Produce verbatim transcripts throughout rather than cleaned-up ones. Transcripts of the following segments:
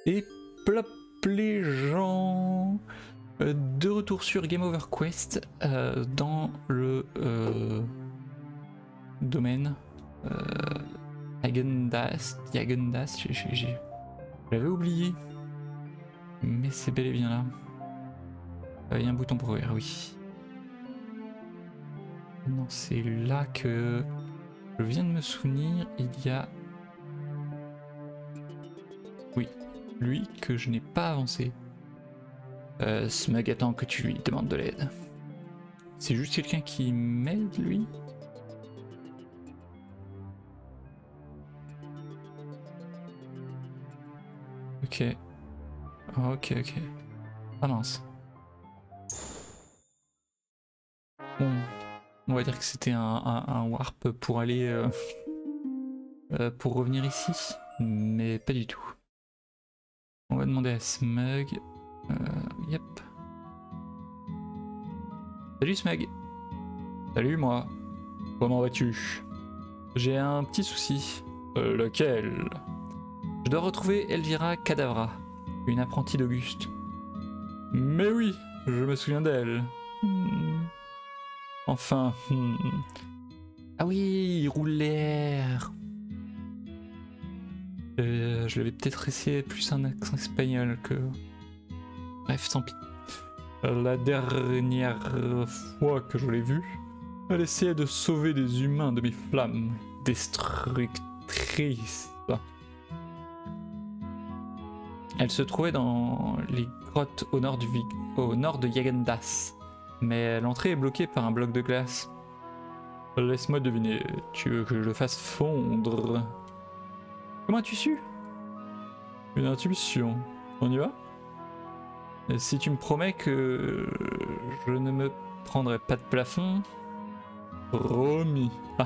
Et plop les gens, euh, de retour sur Game Over Quest euh, dans le euh, domaine euh, Häagen-Dazs, Häagen-Dazs, j'avais oublié, mais c'est bel et bien là. Il euh, y a un bouton pour ouvrir, oui. Non, c'est là que je viens de me souvenir, il y a... Oui, lui que je n'ai pas avancé. Euh, Smug attend que tu lui demandes de l'aide. C'est juste quelqu'un qui m'aide, lui? Ok. Ok, ok. Ah mince. Bon, on va dire que c'était un, un, un warp pour aller... Euh, euh, pour revenir ici, mais pas du tout. On va demander à Smug. Euh, yep. Salut Smug. Salut moi. Comment vas-tu? J'ai un petit souci. Euh, lequel? Je dois retrouver Elvira Cadavra, une apprentie d'Auguste. Mais oui, je me souviens d'elle. Hmm. Enfin. Hmm. Ah oui, il roule l'air. Euh, je l'avais peut-être essayé plus un accent espagnol que... Bref, tant pis. La dernière fois que je l'ai vue, elle essayait de sauver des humains de mes flammes destructrices. Elle se trouvait dans les grottes au nord, du au nord de Häagen-Dazs, mais l'entrée est bloquée par un bloc de glace. Laisse-moi deviner, tu veux que je le fasse fondre? Comment as-tu su? Une intuition. On y va? Et si tu me promets que je ne me prendrai pas de plafond, promis.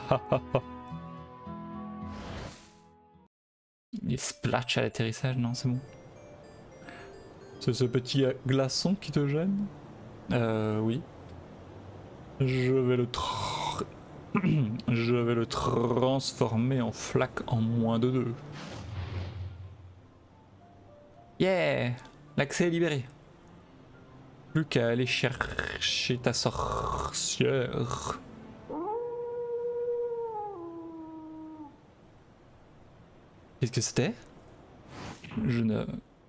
Les splashs à l'atterrissage, non, c'est bon. C'est ce petit glaçon qui te gêne? Euh, oui. Je vais le tr... Je vais le transformer en flaque en moins de deux. Yeah! L'accès est libéré. Plus qu'à aller chercher ta sorcière. Qu'est-ce que c'était? Je ne...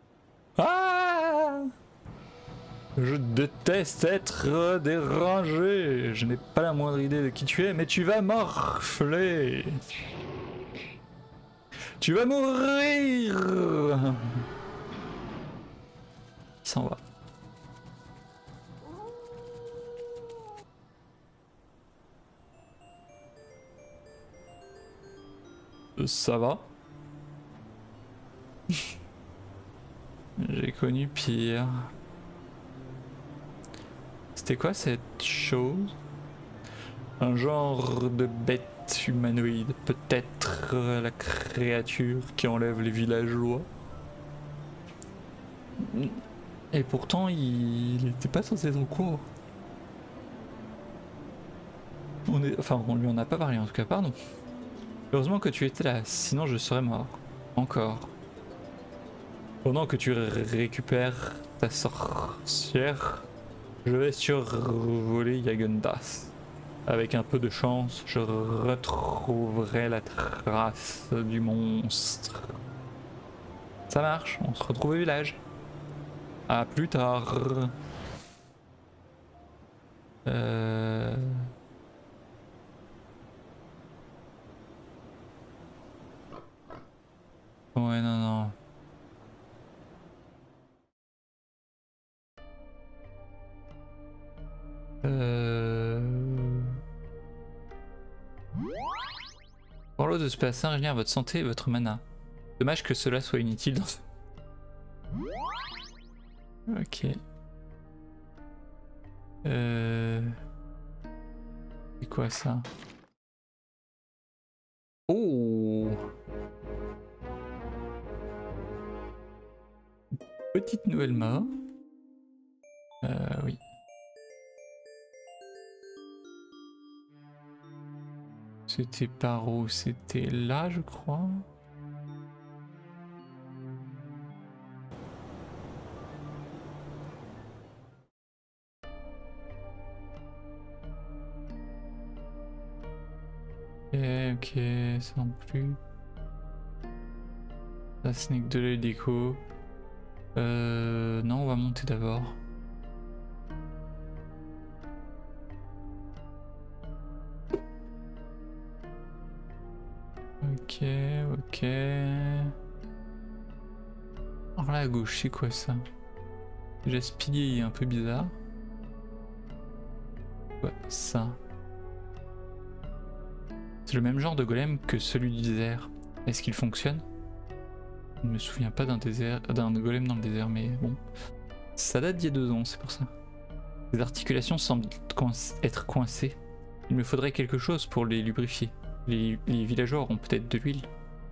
Ah! Je déteste être dérangé. Je n'ai pas la moindre idée de qui tu es, mais tu vas morfler. Tu vas mourir. Il s'en va. Ça va. J'ai connu pire. C'était quoi cette chose? Un genre de bête humanoïde, peut-être la créature qui enlève les villageois. Et pourtant, il n'était pas censé être au courant. On est... Enfin, on lui en a pas parlé en tout cas, pardon. Heureusement que tu étais là, sinon je serais mort. Encore. Pendant que tu récupères ta sorcière, je vais survoler Häagen-Dazs. Avec un peu de chance, je retrouverai la trace du monstre. Ça marche, on se retrouve au village. À plus tard. Euh... Ouais, non, non. Euh... Pour l'eau de ce bassin régénère votre santé et votre mana. Dommage que cela soit inutile dans ce... Ok. Euh... C'est quoi ça? Oh! Petite nouvelle mort. Euh, oui. C'était par où? C'était là, je crois. ok, ça non plus. Ça ce n'est que de la déco. Euh, non, on va monter d'abord. Ok, ok. Alors là à gauche, c'est quoi ça? Déjà ce pilier est un peu bizarre. Ouais, ça. C'est le même genre de golem que celui du désert. Est-ce qu'il fonctionne? Je ne me souviens pas d'un désert, d'un golem dans le désert, mais bon. Ça date d'il y a deux ans, c'est pour ça. Les articulations semblent être coincées. Il me faudrait quelque chose pour les lubrifier. Les, les villageois auront peut-être de l'huile.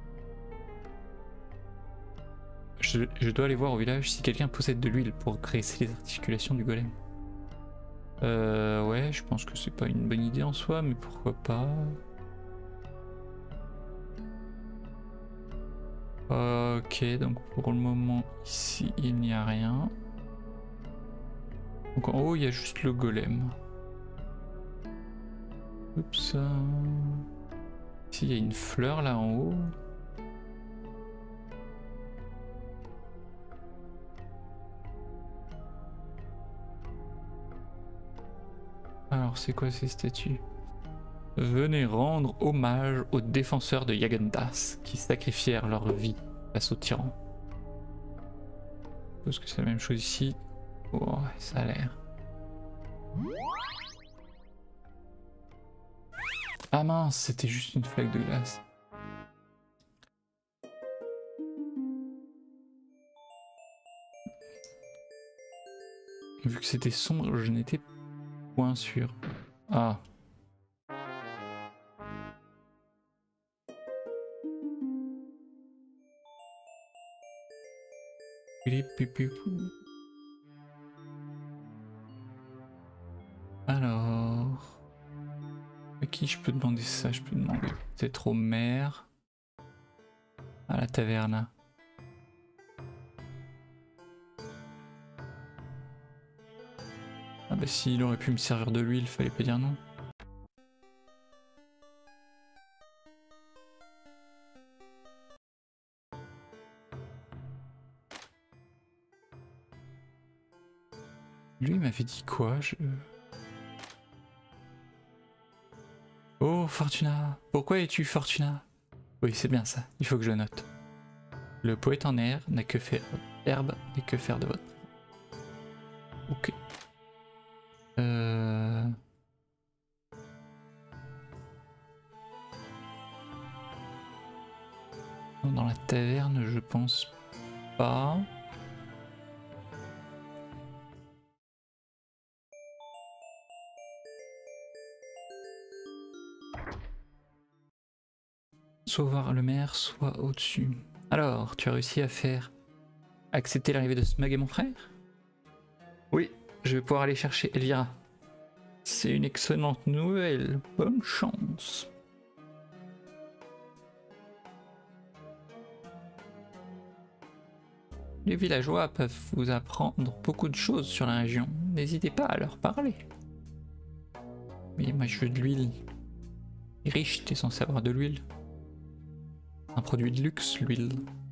Je, je dois aller voir au village si quelqu'un possède de l'huile pour graisser les articulations du golem. Euh, ouais, je pense que c'est pas une bonne idée en soi, mais pourquoi pas. Ok, donc pour le moment ici il n'y a rien. Donc en haut il y a juste le golem. Oups. Ici il y a une fleur là en haut. Alors c'est quoi ces statues? Venez rendre hommage aux défenseurs de Yagandas qui sacrifièrent leur vie face aux tyrans. Je suppose que c'est la même chose ici. Oh, ouais, ça a l'air. Ah mince, c'était juste une flaque de glace. Vu que c'était sombre, je n'étais point sûr. Ah. Alors, à qui je peux demander ça? Je peux demander peut-être au maire, à la taverne. Ah bah s'il aurait pu me servir de l'huile, fallait pas dire non. Lui il m'avait dit quoi? je... Oh Fortuna, pourquoi es-tu Fortuna? Oui c'est bien ça, il faut que je note. Le poète en air n'a que faire herbe et que faire de votre. Ok. Euh... Dans la taverne je pense pas. Soit voir le maire, soit au-dessus. Alors, tu as réussi à faire accepter l'arrivée de Smug et mon frère? Oui, je vais pouvoir aller chercher Elvira. C'est une excellente nouvelle, bonne chance. Les villageois peuvent vous apprendre beaucoup de choses sur la région, n'hésitez pas à leur parler. Mais moi je veux de l'huile. Riche, t'es censé avoir de l'huile. Un produit de luxe, l'huile.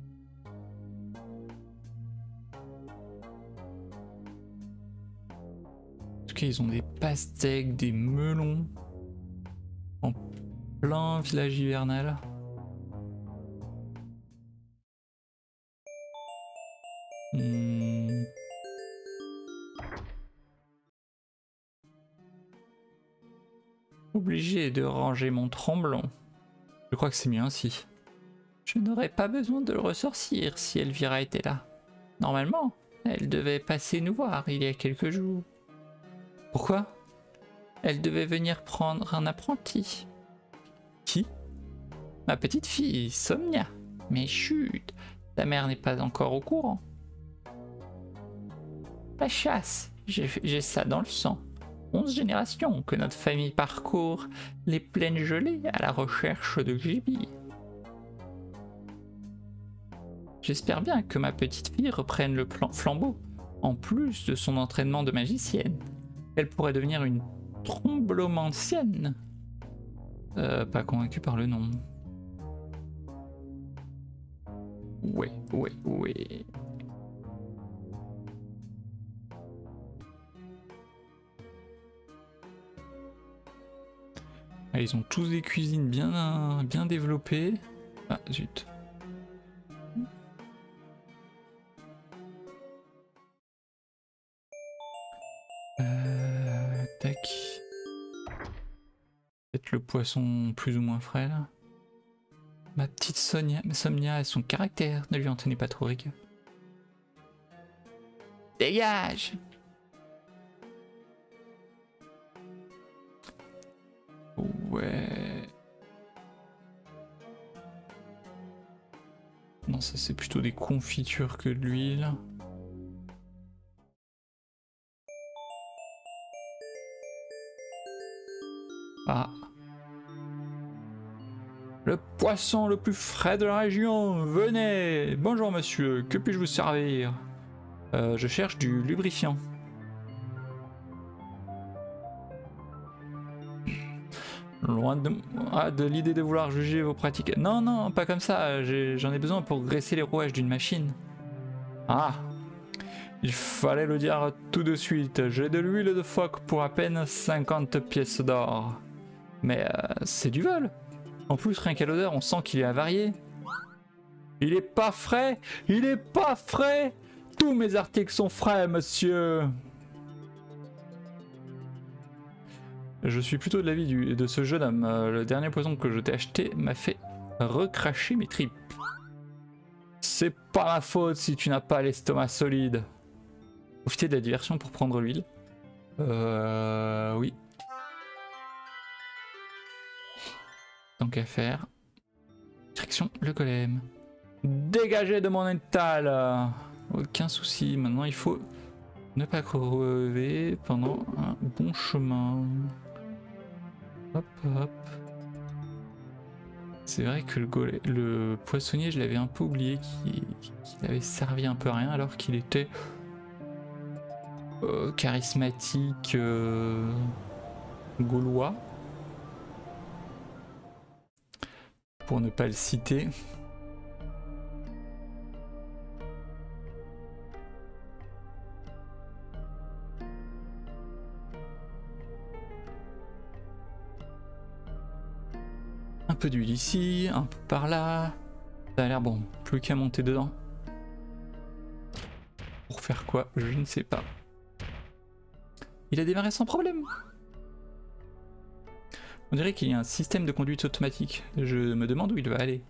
En tout cas, ils ont des pastèques, des melons. En plein village hivernal. Hmm. Obligé de ranger mon tromblon. Je crois que c'est mieux ainsi. Je n'aurais pas besoin de le ressorcir si Elvira était là. Normalement, elle devait passer nous voir il y a quelques jours. Pourquoi? Elle devait venir prendre un apprenti. Qui? Ma petite fille, Somnia. Mais chut, ta mère n'est pas encore au courant. La chasse, j'ai ça dans le sang. Onze générations que notre famille parcourt les plaines gelées à la recherche de gibier. J'espère bien que ma petite fille reprenne le flambeau, en plus de son entraînement de magicienne. Elle pourrait devenir une tromblomancienne. Euh, pas convaincu par le nom. Ouais, ouais, ouais. Ah, ils ont tous des cuisines bien, bien développées. Ah, zut. Euh, tac. Peut-être le poisson plus ou moins frais là. Ma petite Sonia, Somnia et son caractère ne lui en tenait pas trop rigueur. Dégage! Ouais. Non, ça c'est plutôt des confitures que de l'huile. Ah. Le poisson le plus frais de la région, venez! Bonjour monsieur, que puis-je vous servir? euh, Je cherche du lubrifiant. Loin de, ah, de l'idée de vouloir juger vos pratiques. Non, non, pas comme ça, j'en ai, ai besoin pour graisser les rouages d'une machine. Ah! Il fallait le dire tout de suite, j'ai de l'huile de phoque pour à peine cinquante pièces d'or. Mais euh, c'est du vol. En plus, rien qu'à l'odeur, on sent qu'il est avarié. Il est pas frais! Il est pas frais! Tous mes articles sont frais, monsieur! Je suis plutôt de l'avis du, de ce jeune homme. Euh, le dernier poison que je t'ai acheté m'a fait recracher mes tripes. C'est pas ma faute si tu n'as pas l'estomac solide. Profiter de la diversion pour prendre l'huile. Euh... Oui. Tant qu'à faire. Direction le golem. Dégagez de mon étal. Aucun souci. Maintenant il faut ne pas crever pendant un bon chemin. Hop hop. C'est vrai que le, golem, le poissonnier, je l'avais un peu oublié, qu'il qu'il avait servi un peu à rien alors qu'il était euh, charismatique euh, gaulois. Pour ne pas le citer. Un peu d'huile ici, un peu par là. Ça a l'air bon, plus qu'à monter dedans. Pour faire quoi? Je ne sais pas. Il a démarré sans problème. On dirait qu'il y a un système de conduite automatique. Je me demande où il va aller.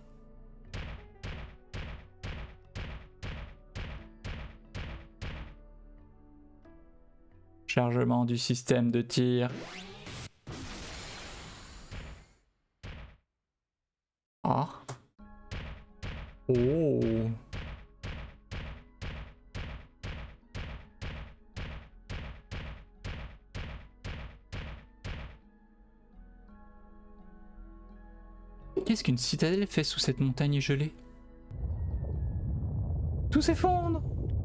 Chargement du système de tir. Ah. Oh. Qu'est-ce qu'une citadelle fait sous cette montagne gelée? Tout s'effondre.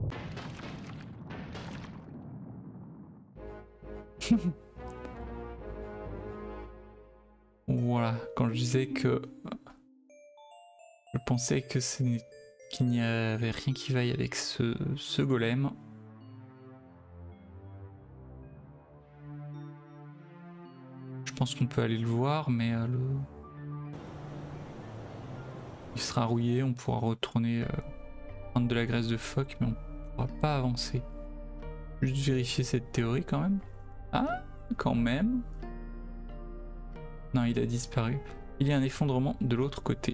Voilà, quand je disais que je pensais que qu'il n'y avait rien qui vaille avec ce, ce golem. Je pense qu'on peut aller le voir, mais euh, le... il sera rouillé, on pourra retourner euh, prendre de la graisse de phoque, mais on ne pourra pas avancer. Juste vérifier cette théorie quand même. Ah, quand même. Non, il a disparu. Il y a un effondrement de l'autre côté.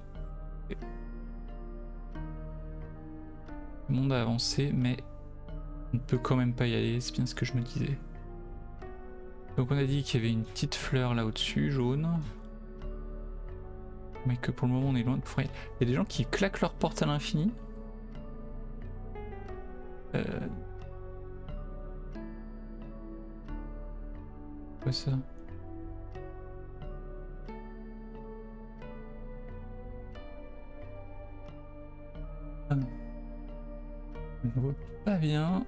Le monde a avancé, mais on ne peut quand même pas y aller, c'est bien ce que je me disais. Donc on a dit qu'il y avait une petite fleur là au-dessus, jaune. Mais que pour le moment on est loin de pouvoir y aller. Il y a des gens qui claquent leur porte à l'infini. Euh... Quoi ça? Ah non. Je ne vois pas bien.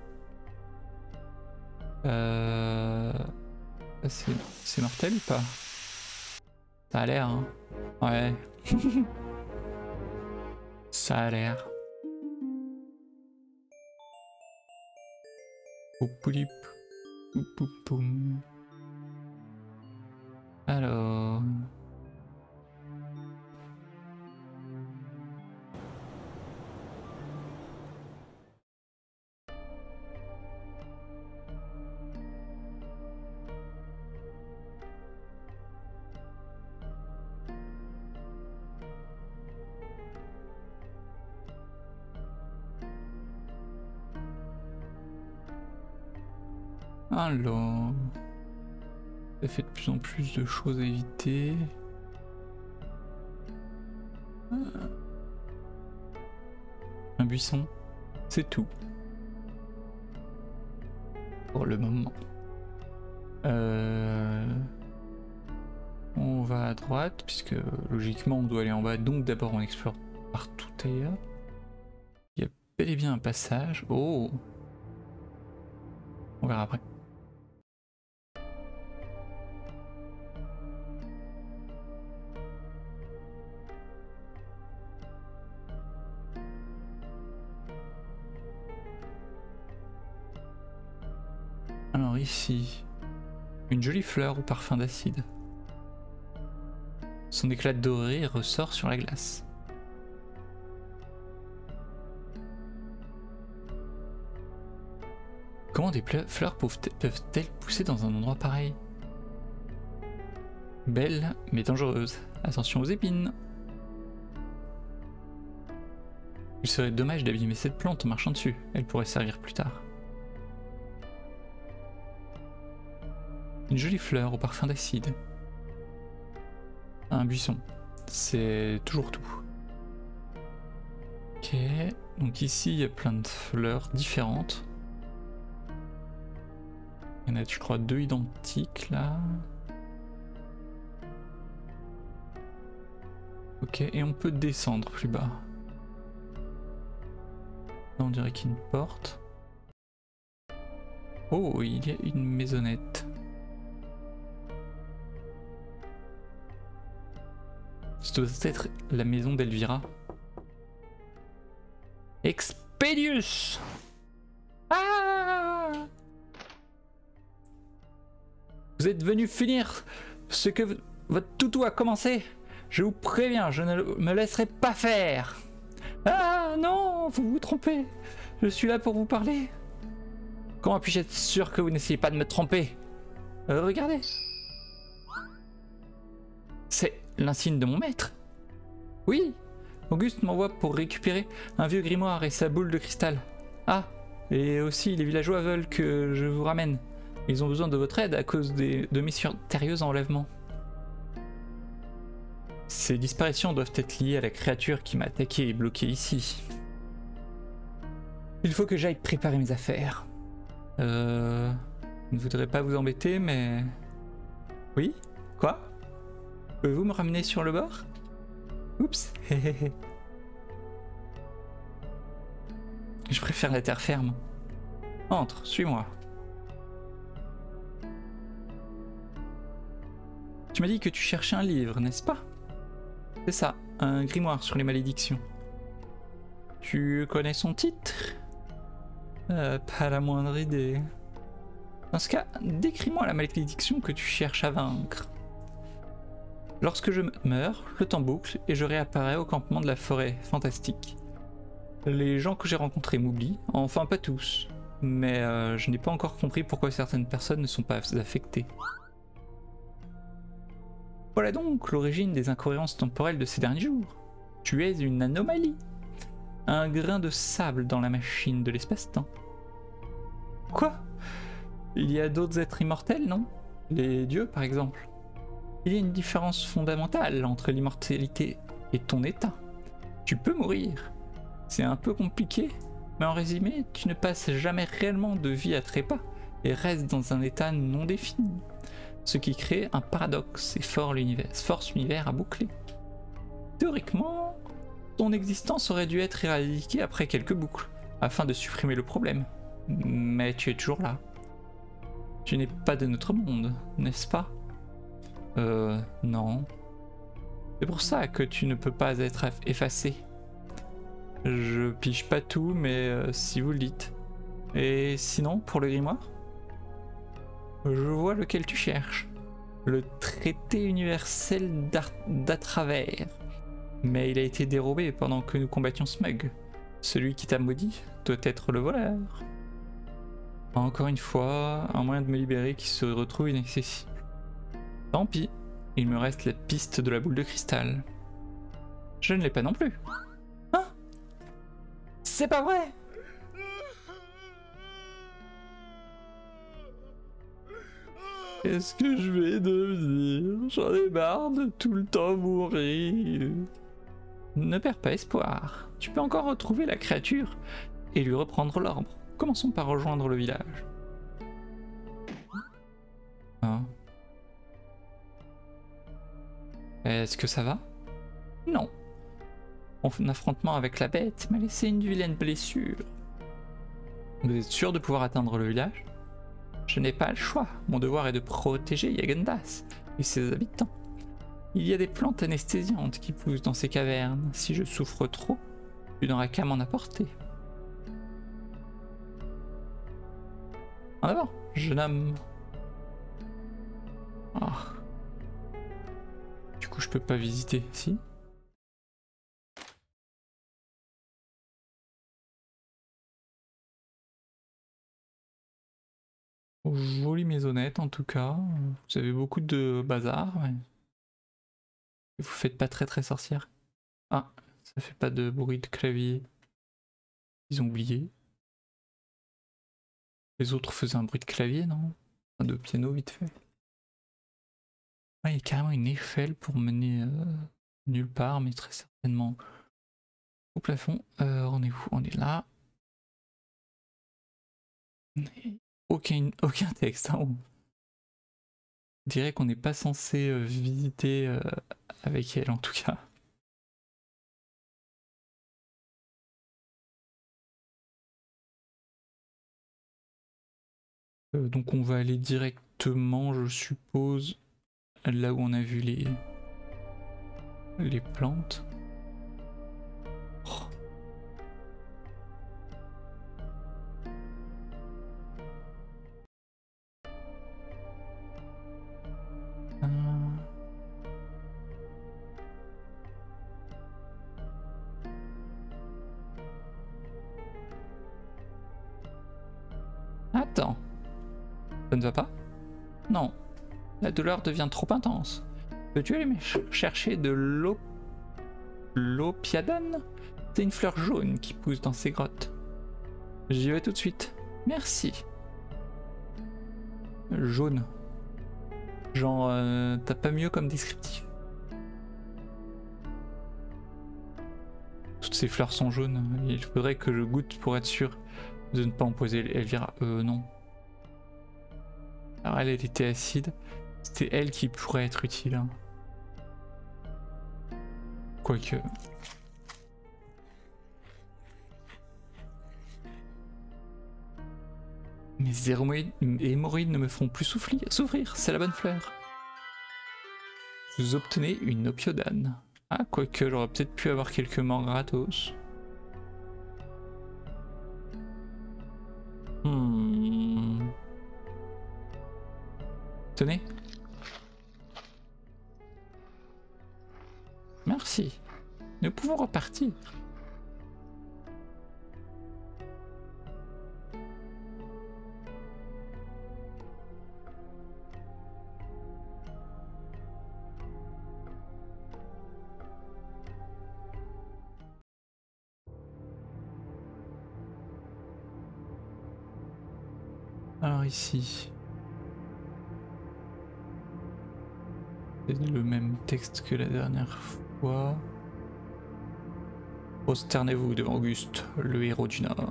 Euh... C'est mortel ou pas? Ça a l'air, hein. Ouais. Ça a l'air. Poupoulip. Poupoupoum. Alors... Alors... Ça fait de plus en plus de choses à éviter. Un buisson, c'est tout. Pour le moment. Euh... On va à droite, puisque logiquement on doit aller en bas, donc d'abord on explore partout ailleurs. Il y a bel et bien un passage. Oh! On verra après. Alors ici, une jolie fleur au parfum d'acide. Son éclat doré ressort sur la glace. Comment des fleurs peuvent-elles pousser dans un endroit pareil? Belle, mais dangereuse. Attention aux épines. Il serait dommage d'abîmer cette plante en marchant dessus. Elle pourrait servir plus tard. Une jolie fleur au parfum d'acide. Un buisson. C'est toujours tout. Ok. Donc ici, il y a plein de fleurs différentes. Il y en a, je crois, deux identiques là. Ok, et on peut descendre plus bas. Là, on dirait qu'il y a une porte. Oh, il y a une maisonnette. Ça doit être la maison d'Elvira. Expedius! Ah! Vous êtes venu finir ce que votre toutou a commencé. Je vous préviens, je ne me laisserai pas faire. Ah non, vous vous trompez. Je suis là pour vous parler. Comment puis-je être sûr que vous n'essayez pas de me tromper? euh, Regardez. C'est l'insigne de mon maître. Oui, Auguste m'envoie pour récupérer un vieux grimoire et sa boule de cristal. Ah, et aussi les villageois veulent que je vous ramène. Ils ont besoin de votre aide à cause des, de mystérieux enlèvements. Ces disparitions doivent être liées à la créature qui m'a attaqué et bloqué ici. Il faut que j'aille préparer mes affaires. Euh... Je ne voudrais pas vous embêter, mais... Oui? Quoi? Pouvez-vous me ramener sur le bord? Oups. Je préfère la terre ferme. Entre, suis-moi. Tu m'as dit que tu cherchais un livre, n'est-ce pas? C'est ça, un grimoire sur les malédictions. Tu connais son titre? euh, Pas la moindre idée. Dans ce cas, décris-moi la malédiction que tu cherches à vaincre. Lorsque je meurs, le temps boucle et je réapparais au campement de la forêt fantastique. Les gens que j'ai rencontrés m'oublient, enfin pas tous, mais euh, je n'ai pas encore compris pourquoi certaines personnes ne sont pas affectées. Voilà donc l'origine des incohérences temporelles de ces derniers jours. Tu es une anomalie. Un grain de sable dans la machine de l'espace-temps. Quoi? Il y a d'autres êtres immortels, non? Les dieux, par exemple. Il y a une différence fondamentale entre l'immortalité et ton état. Tu peux mourir. C'est un peu compliqué, mais en résumé, tu ne passes jamais réellement de vie à trépas et restes dans un état non défini. Ce qui crée un paradoxe et force l'univers à boucler. Théoriquement, ton existence aurait dû être éradiquée après quelques boucles, afin de supprimer le problème. Mais tu es toujours là. Tu n'es pas de notre monde, n'est-ce pas? Euh, non. C'est pour ça que tu ne peux pas être effacé. Je pige pas tout, mais euh, si vous le dites. Et sinon, pour le grimoire, je vois lequel tu cherches. Le traité universel d'Atravers. Mais il a été dérobé pendant que nous combattions Smug. Celui qui t'a maudit doit être le voleur. Encore une fois, un moyen de me libérer qui se retrouve inaccessible. Tant pis, il me reste la piste de la boule de cristal. Je ne l'ai pas non plus. Hein? C'est pas vrai! Qu'est-ce que je vais devenir? J'en ai marre de tout le temps mourir. Ne perds pas espoir. Tu peux encore retrouver la créature et lui reprendre l'ordre. Commençons par rejoindre le village. Ah. Est-ce que ça va? Non. Mon affrontement avec la bête m'a laissé une vilaine blessure. Vous êtes sûr de pouvoir atteindre le village? Je n'ai pas le choix. Mon devoir est de protéger Yagendas et ses habitants. Il y a des plantes anesthésiantes qui poussent dans ces cavernes. Si je souffre trop, tu n'auras qu'à m'en apporter. En avant, jeune homme. Ah. Du coup, je peux pas visiter, si? Jolie maisonnette en tout cas. Vous avez beaucoup de bazar. Mais... vous faites pas très très sorcière. Ah, ça fait pas de bruit de clavier. Ils ont oublié. Les autres faisaient un bruit de clavier, non? Un de piano vite fait. Ah, il y a carrément une échelle pour mener euh, nulle part, mais très certainement au plafond. Euh, on est où? On est là. Aucun, aucun texte. Hein. On dirait qu'on n'est pas censé euh, visiter euh, avec elle en tout cas. Euh, donc on va aller directement, je suppose, là où on a vu les, les plantes. Oh. Attends, ça ne va pas? Non, la douleur devient trop intense. Peux-tu aller me chercher de l'eau l'opiadone? C'est une fleur jaune qui pousse dans ces grottes. J'y vais tout de suite. Merci. Jaune. Genre, euh, t'as pas mieux comme descriptif. Toutes ces fleurs sont jaunes. Il faudrait que je goûte pour être sûr de ne pas en poser. Elvira, euh, non. Alors elle, elle était acide. C'était elle qui pourrait être utile. Hein. Quoique... Mes hémorroïdes ne me font plus souffrir, souffrir, c'est la bonne fleur. Vous obtenez une opiodane. Ah, quoique j'aurais peut-être pu avoir quelques morts gratos. Hmm. Tenez. Merci. Nous pouvons repartir. Alors ici, c'est le même texte que la dernière fois. Prosternez-vous devant Auguste, le héros du Nord.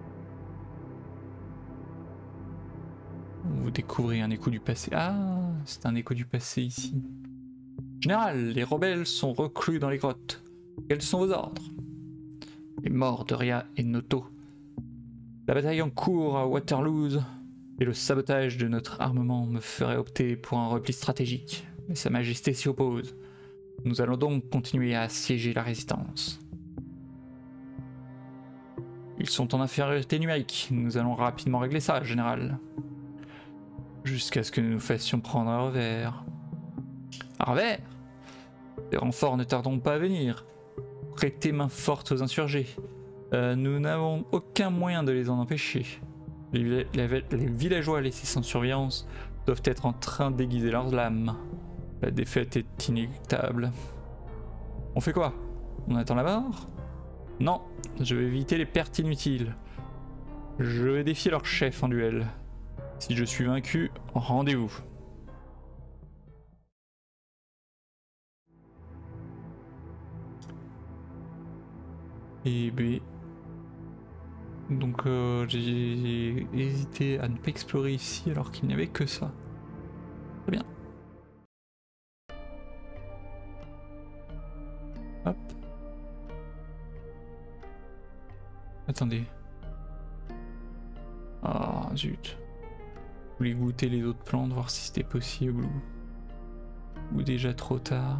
Vous découvrez un écho du passé. Ah, c'est un écho du passé ici. Général, les rebelles sont reclus dans les grottes. Quels sont vos ordres? Les morts de Ria et Noto. La bataille en cours à Waterloo et le sabotage de notre armement me ferait opter pour un repli stratégique. Mais Sa Majesté s'y oppose. Nous allons donc continuer à assiéger la résistance. Ils sont en infériorité numérique. Nous allons rapidement régler ça, général. Jusqu'à ce que nous nous fassions prendre un revers. Un revers? Les renforts ne tarderont pas à venir. Prêtez main forte aux insurgés. Euh, nous n'avons aucun moyen de les en empêcher. Les, les, les villageois laissés sans surveillance doivent être en train d'aiguiser leurs lames. La défaite est inéluctable. On fait quoi? On attend la mort? Non, je vais éviter les pertes inutiles. Je vais défier leur chef en duel. Si je suis vaincu, rendez-vous. Et B. Donc euh, j'ai hésité à ne pas explorer ici alors qu'il n'y avait que ça. Très bien. Hop. Attendez. Ah zut. Je voulais goûter les autres plantes, voir si c'était possible ou... ou déjà trop tard.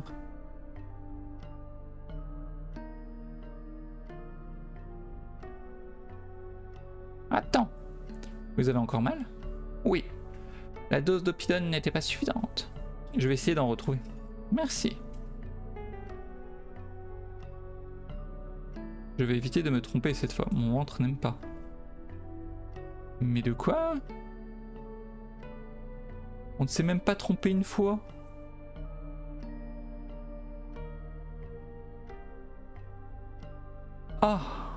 Attends. Vous avez encore mal? Oui. La dose d'opidone n'était pas suffisante. Je vais essayer d'en retrouver. Merci. Je vais éviter de me tromper cette fois. Mon ventre n'aime pas. Mais de quoi? On ne s'est même pas trompé une fois. Ah.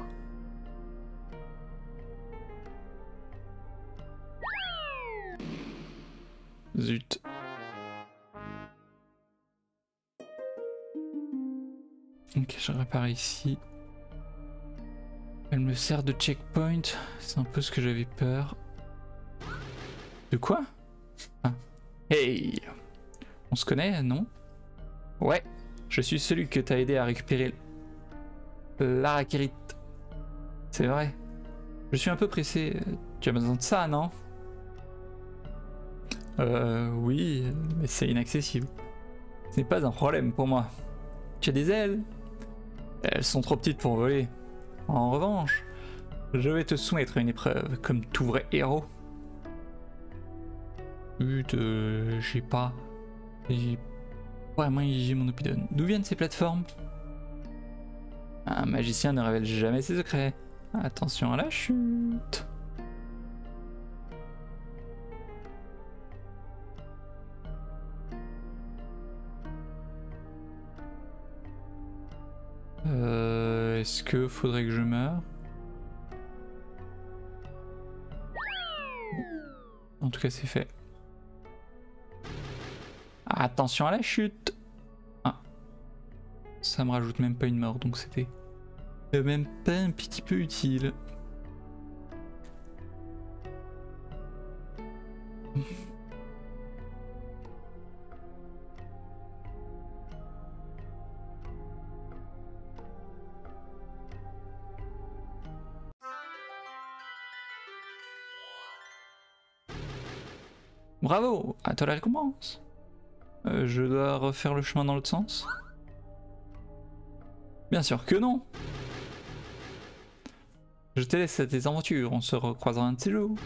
Zut. Ok, je répare ici. Elle me sert de checkpoint. C'est un peu ce que j'avais peur. De quoi? Ah. Hey! On se connaît, non? Ouais, je suis celui que t'as aidé à récupérer l'Arakirite. C'est vrai. Je suis un peu pressé. Tu as besoin de ça, non? Euh, oui, mais c'est inaccessible. Ce n'est pas un problème pour moi. Tu as des ailes? Elles sont trop petites pour voler. En revanche, je vais te soumettre à une épreuve, comme tout vrai héros. But, euh, j'ai pas... J'ai vraiment j'ai mon opidone. D'où viennent ces plateformes? Un magicien ne révèle jamais ses secrets. Attention à la chute. Euh, Est-ce que faudrait que je meure? En tout cas, c'est fait. Attention à la chute. Ah. Ça me rajoute même pas une mort, donc c'était même pas un petit peu utile. Bravo, à toi la récompense. Euh, je dois refaire le chemin dans l'autre sens? Bien sûr que non. Je te laisse à tes aventures, on se recroisera un de ces jours.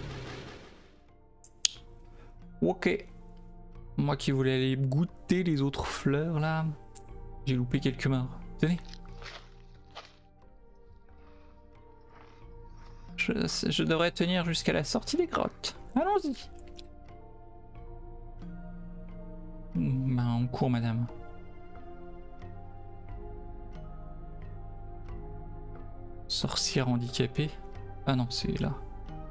Ok. Moi qui voulais aller goûter les autres fleurs là, j'ai loupé quelques morts. Tenez. Je, je devrais tenir jusqu'à la sortie des grottes. Allons-y. Ben, on court, madame. Sorcière handicapée. Ah non, c'est là.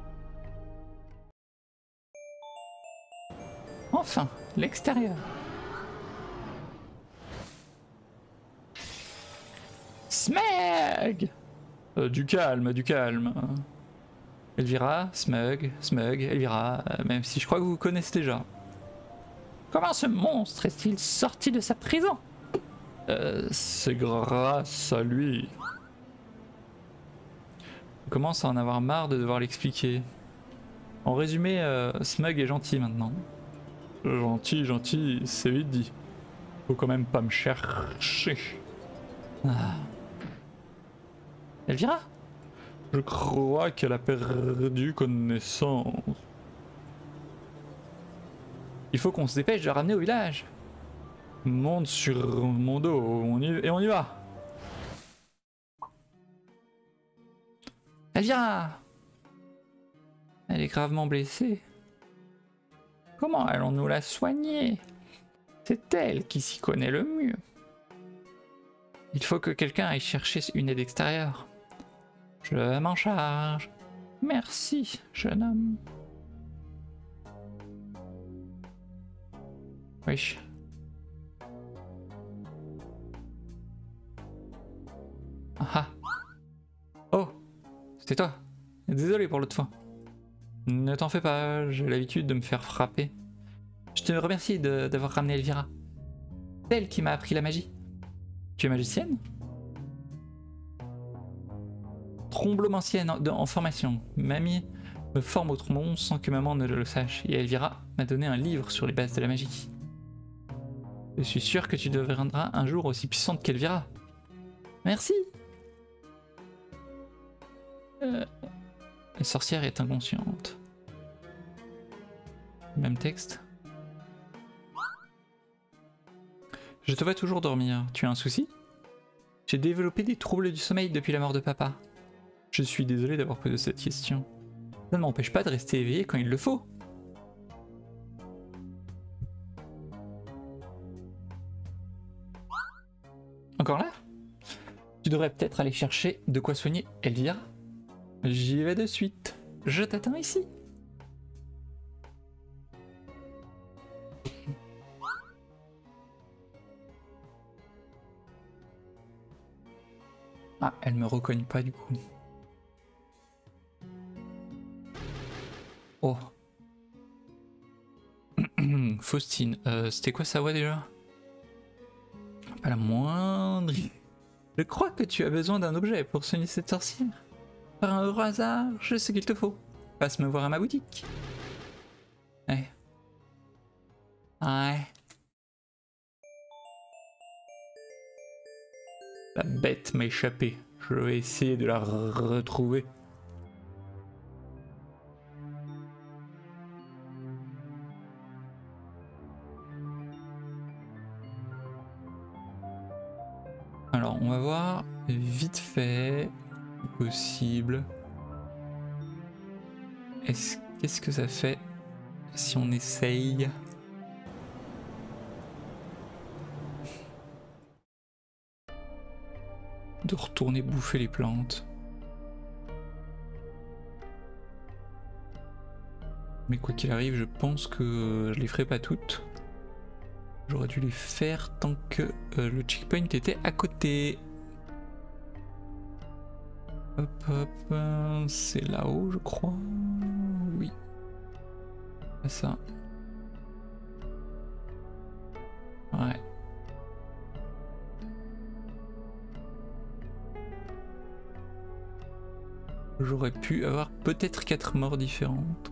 Enfin, l'extérieur. Smeg! euh, Du calme, du calme. Elvira, Smug, Smug, Elvira, euh, même si je crois que vous vous connaissez déjà. Comment ce monstre est-il sorti de sa prison? Euh, c'est grâce à lui. On commence à en avoir marre de devoir l'expliquer. En résumé, euh, Smug est gentil maintenant. Gentil, gentil, c'est vite dit. Faut quand même pas me chercher. Ah. Elvira? Je crois qu'elle a perdu connaissance. Il faut qu'on se dépêche de la ramener au village. Monte sur mon dos, on y... et on y va. Elvira! Elle est gravement blessée. Comment allons-nous la soigner? C'est elle qui s'y connaît le mieux. Il faut que quelqu'un aille chercher une aide extérieure. Je m'en charge. Merci, jeune homme. Wesh. Ah. Oh, c'était toi. Désolé pour l'autre fois. Ne t'en fais pas, j'ai l'habitude de me faire frapper. Je te remercie d'avoir ramené Elvira. C'est elle qui m'a appris la magie. Tu es magicienne? Tromblomancienne en, en formation. Mamie me forme au trombon sans que maman ne le sache. Et Elvira m'a donné un livre sur les bases de la magie. Je suis sûr que tu deviendras un jour aussi puissante qu'Elvira. Merci. Euh, la sorcière est inconsciente. Même texte. Je te vois toujours dormir. Tu as un souci? J'ai développé des troubles du sommeil depuis la mort de papa. Je suis désolé d'avoir posé cette question. Ça ne m'empêche pas de rester éveillé quand il le faut. Encore là? Tu devrais peut-être aller chercher de quoi soigner Elvira. J'y vais de suite. Je t'attends ici. Ah, elle me recogne pas du coup. Oh. Faustine, euh, c'était quoi sa voix déjà? Pas la moindre. Je crois que tu as besoin d'un objet pour soigner cette sorcière. Par un heureux hasard, je sais qu'il te faut. Passe me voir à ma boutique. Ouais. Ouais. La bête m'a échappé. Je vais essayer de la retrouver. Alors, on va voir vite fait, possible. Est-ce qu'est-ce que ça fait si on essaye? De retourner bouffer les plantes. Mais quoi qu'il arrive, je pense que je les ferai pas toutes. J'aurais dû les faire tant que euh, le checkpoint était à côté. Hop hop, euh, c'est là-haut je crois. Oui. Ça. Ouais. J'aurais pu avoir peut-être quatre morts différentes.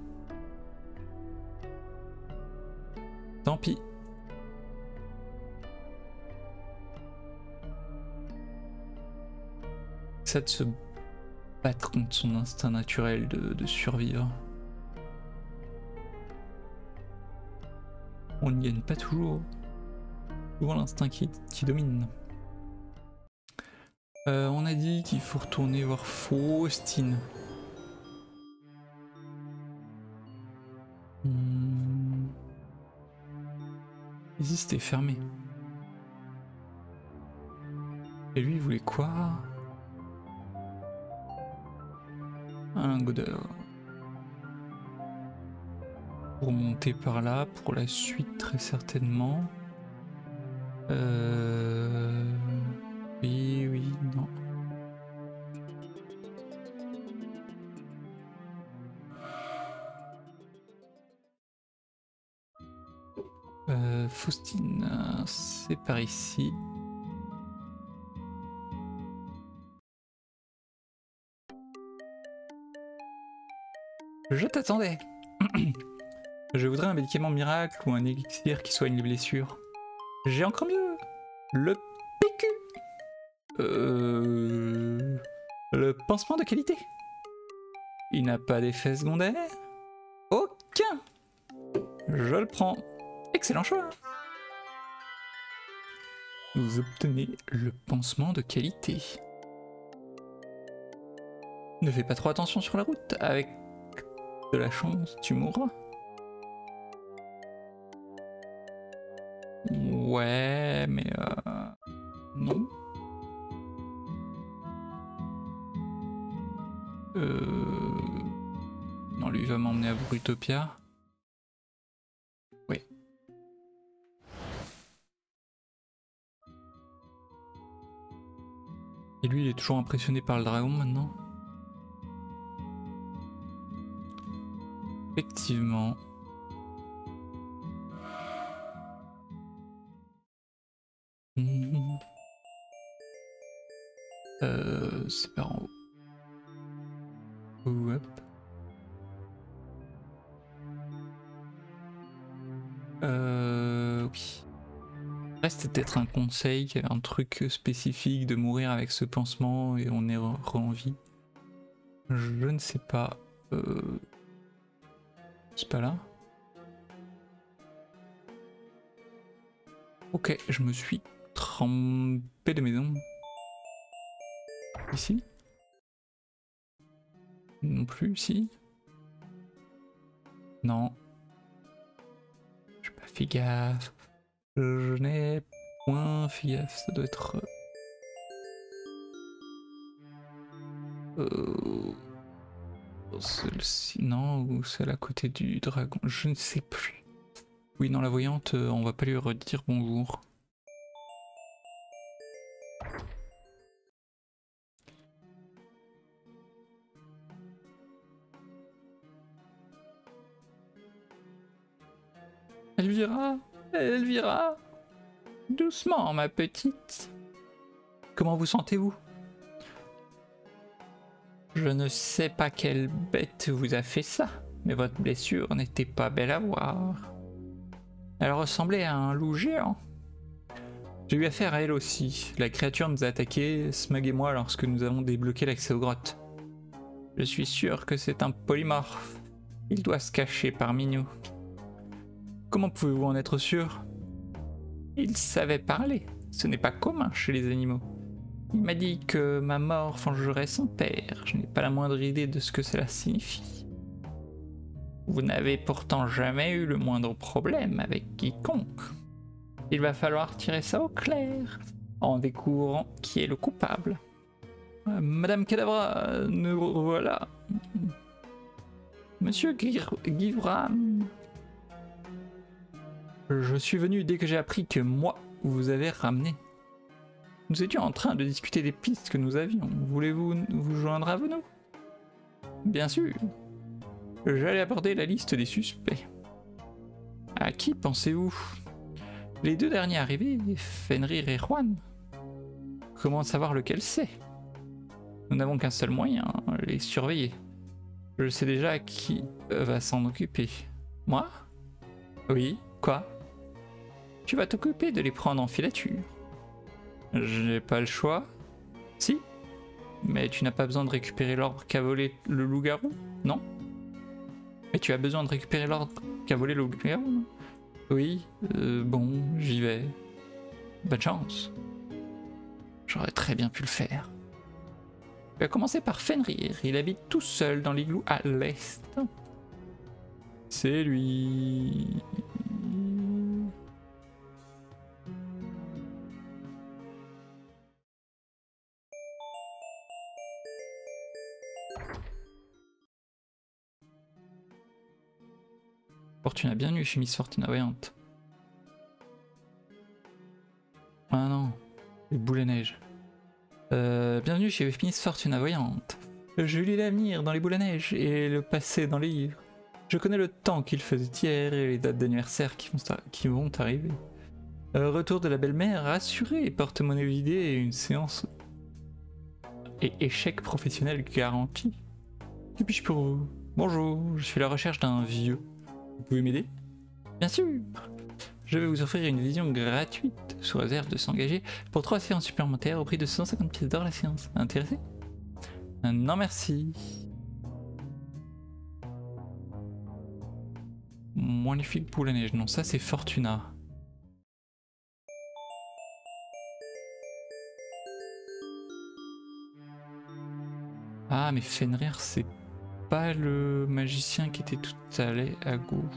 Tant pis. Ça de se battre contre son instinct naturel de, de survivre. On ne gagne pas toujours. Souvent l'instinct qui, qui domine. Euh, on a dit qu'il faut retourner voir Faustine. Hmm. Ici c'était fermé. Et lui il voulait quoi? Un godeur. Pour monter par là, pour la suite très certainement. Euh... Oui, oui, non. Euh, Faustine, c'est par ici. Je t'attendais. Je voudrais un médicament miracle ou un élixir qui soigne les blessures. J'ai encore mieux. Le P Q. Euh... Le pansement de qualité. Il n'a pas d'effet secondaire? Aucun. Je le prends. Excellent choix. Vous obtenez le pansement de qualité. Ne fais pas trop attention sur la route. Avec de la chance, tu mourras. Ouais, mais euh... non. Euh... Non, lui va m'emmener à Brutopia. Oui. Et lui, il est toujours impressionné par le dragon maintenant. Effectivement. Mmh. Euh, c'est par en haut. Hop. Euh, oui. Après, c'était peut-être un conseil, qu'il y avait un truc spécifique de mourir avec ce pansement et on est re-en vie. Je ne sais pas. Euh... C'est pas là. Ok, je me suis trempé de maison. Ici? Non plus, ici? Non. J'ai pas fait gaffe. Je n'ai point fait gaffe, ça doit être... Euh... Celle-ci, non, ou celle à côté du dragon, je ne sais plus. Oui, non, la voyante, on va pas lui redire bonjour. Elvira, Elvira, doucement ma petite. Comment vous sentez-vous? Je ne sais pas quelle bête vous a fait ça, mais votre blessure n'était pas belle à voir. Elle ressemblait à un loup géant. J'ai eu affaire à elle aussi. La créature nous a attaqué, Smug et moi, lorsque nous avons débloqué l'accès aux grottes. Je suis sûr que c'est un polymorphe. Il doit se cacher parmi nous. Comment pouvez-vous en être sûr? Il savait parler. Ce n'est pas commun chez les animaux. Il m'a dit que ma mort vengerait son père. Je n'ai pas la moindre idée de ce que cela signifie. Vous n'avez pourtant jamais eu le moindre problème avec quiconque. Il va falloir tirer ça au clair en découvrant qui est le coupable. Euh, Madame Kadavra, nous voilà. Monsieur Givram. Je suis venu dès que j'ai appris que moi, vous avez ramené. Nous étions en train de discuter des pistes que nous avions. Voulez-vous vous joindre à nous? Bien sûr. J'allais aborder la liste des suspects. À qui pensez-vous? Les deux derniers arrivés, Fenrir et Juan. Comment savoir lequel c'est? Nous n'avons qu'un seul moyen, les surveiller. Je sais déjà qui va s'en occuper. Moi? Oui, quoi? Tu vas t'occuper de les prendre en filature. Je n'ai pas le choix. Si. Mais tu n'as pas besoin de récupérer l'ordre qu'a volé le loup-garou, non? Mais tu as besoin de récupérer l'ordre qu'a volé le loup-garou, non? Oui, euh, bon, j'y vais. Bonne chance. J'aurais très bien pu le faire. Je vais commencer par Fenrir. Il habite tout seul dans l'igloo à l'est. C'est lui. Fortuna, bienvenue chez Miss Fortuna Voyante. Ah non, les boules à neige. Euh, bienvenue chez Miss Fortuna Voyante. Je lis l'avenir dans les boules à neige et le passé dans les livres. Je connais le temps qu'il faisait hier et les dates d'anniversaire qui, qui vont arriver. Euh, retour de la belle-mère rassurée, porte-monnaie vidée et une séance et échec professionnel garanti. Que puis-je pour vous? Bonjour, je suis à la recherche d'un vieux. Vous pouvez m'aider? Bien sûr. Je vais vous offrir une vision gratuite, sous réserve de s'engager, pour trois séances supplémentaires au prix de cent cinquante pièces d'or la séance. Intéressé? Non merci. Magnifique boule à neige. Non, ça c'est Fortuna. Ah, mais Fenrir, c'est pas le magicien qui était tout allé à gauche.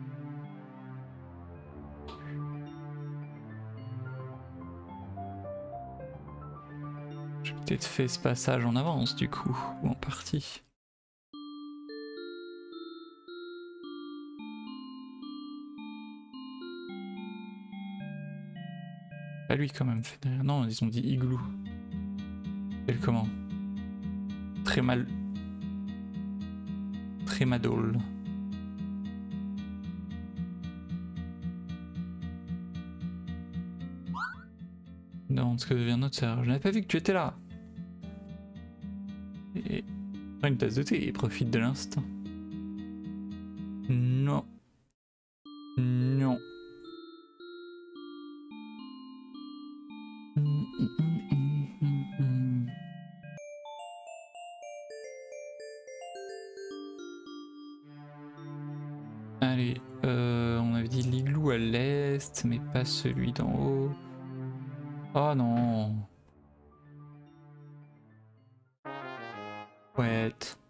J'ai peut-être fait ce passage en avance du coup, ou en partie. Pas lui quand même, Fenrir. Non, ils ont dit igloo. Quel comment? Très mal. Très madole. Non, ce que devient notre sœur. Je n'avais pas vu que tu étais là. Et prends une tasse de thé et profite de l'instant. Non. Non. Allez, euh, on avait dit l'igloo à l'est, mais pas celui d'en haut. Oh non. Ouais.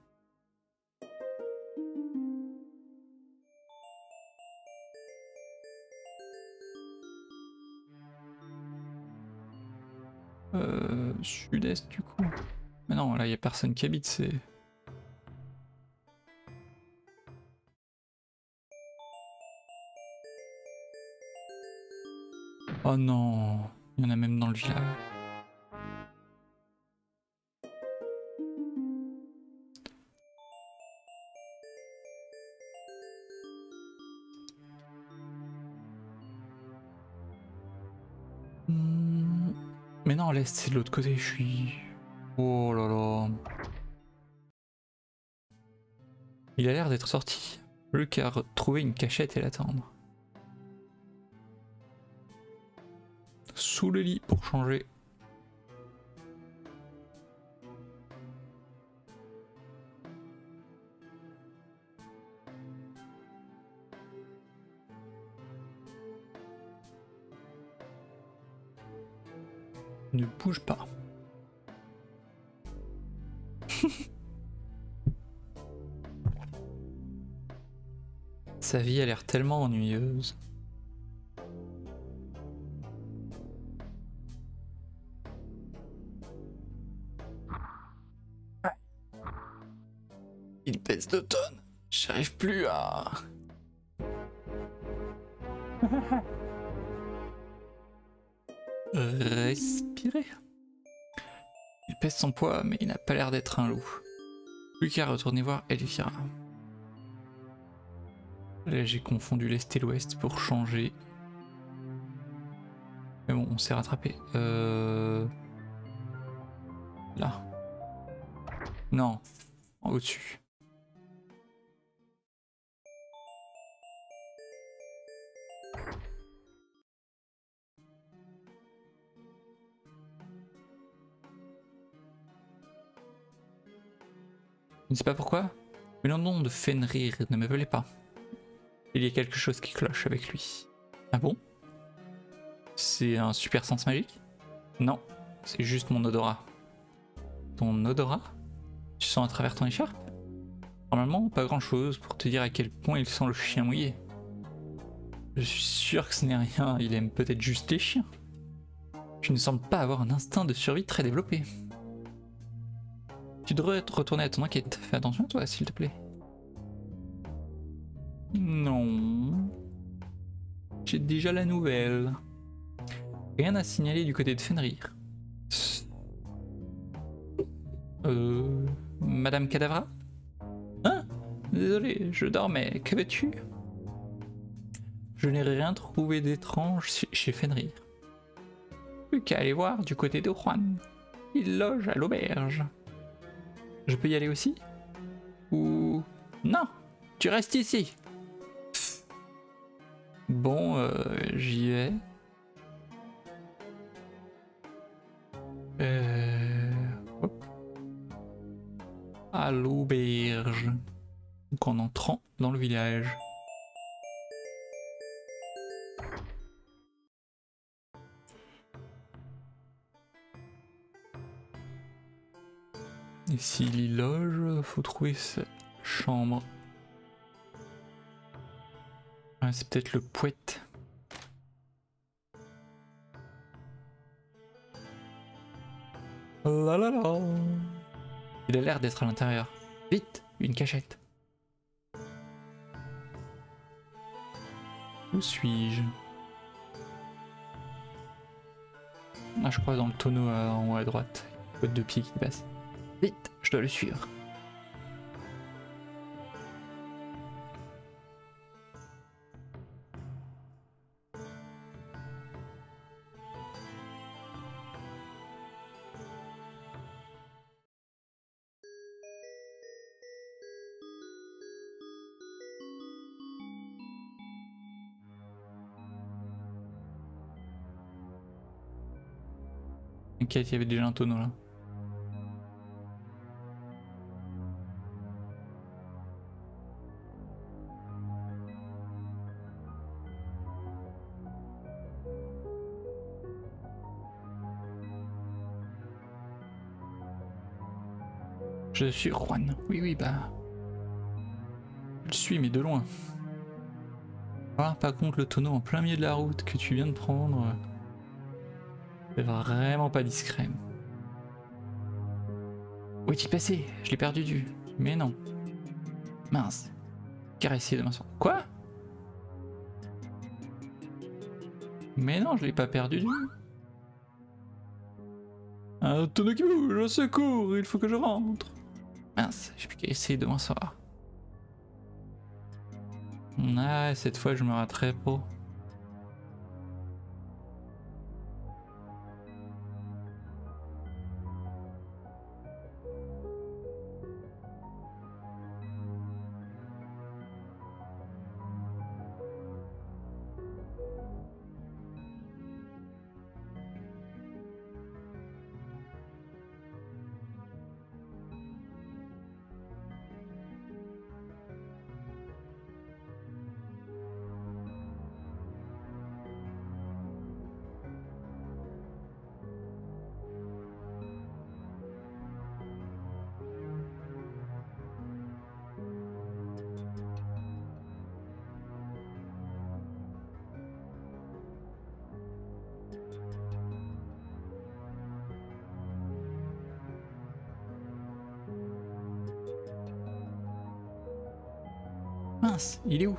Euh, sud-est du coup. Mais non, là il y a personne qui habite, c'est... Oh non, il y en a même dans le village. Hmm. Mais non, l'est c'est de l'autre côté, je suis... Oh là là. Il a l'air d'être sorti. Le car trouver une cachette et l'attendre. Sous le lit pour changer. Ne bouge pas. Sa vie a l'air tellement ennuyeuse. Il pèse deux tonnes. J'arrive plus à... Respirer. Il pèse son poids, mais il n'a pas l'air d'être un loup. Plus qu'à retourner voir Elvira. Là j'ai confondu l'est et l'ouest pour changer. Mais bon, on s'est rattrapé. Euh... Là. Non, en au-dessus. Je ne sais pas pourquoi, mais le nom de Fenrir ne me plaît pas. Il y a quelque chose qui cloche avec lui. Ah bon? C'est un super sens magique? Non, c'est juste mon odorat. Ton odorat? Tu sens à travers ton écharpe? Normalement, pas grand chose pour te dire à quel point il sent le chien mouillé. Je suis sûr que ce n'est rien, il aime peut-être juste les chiens. Tu ne sembles pas avoir un instinct de survie très développé. Tu devrais retourner à ton enquête. Fais attention à toi, s'il te plaît. Non. J'ai déjà la nouvelle. Rien à signaler du côté de Fenrir. Euh... Madame Cadavra? Hein? Désolé, je dormais. Que veux-tu? Je n'ai rien trouvé d'étrange chez Fenrir. Plus qu'à aller voir du côté de Juan. Il loge à l'auberge. Je peux y aller aussi? Ou... Non, tu restes ici. Bon, euh, j'y vais. Euh... Hop. À l'auberge. Donc en entrant dans le village. Et s'il y loge, faut trouver sa chambre. Ah, c'est peut-être le poète. La la la. Il a l'air d'être à l'intérieur. Vite, une cachette. Où suis-je? Ah, je crois dans le tonneau euh, en haut à droite. Il y a deux pieds qui passent. Vite, je dois le suivre. T'inquiète, il y avait déjà un tonneau là. Je suis Juan. Oui, oui, bah. Je le suis, mais de loin. Ah, par contre, le tonneau en plein milieu de la route que tu viens de prendre. C'est vraiment pas discret. Où est-il passé? Je l'ai perdu de vue. Mais non. Mince. Caressier de main. Quoi? Mais non, je l'ai pas perdu de vue. Un tonneau qui bouge, au secours, il faut que je rentre. Mince, j'ai plus qu'à essayer de m'en sortir. Ah, cette fois je me raterai pas. Mince, il est où?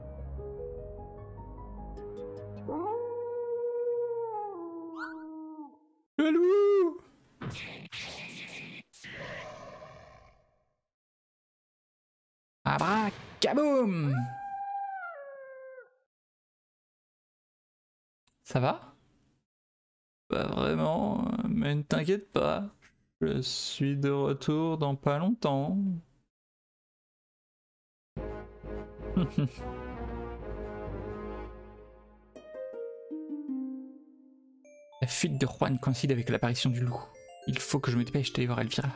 Le loup! Abracadaboum! Ça va? Pas vraiment, mais ne t'inquiète pas. Je suis de retour dans pas longtemps. La fuite de Juan coïncide avec l'apparition du loup. Il faut que je me dépêche d'aller voir Elvira.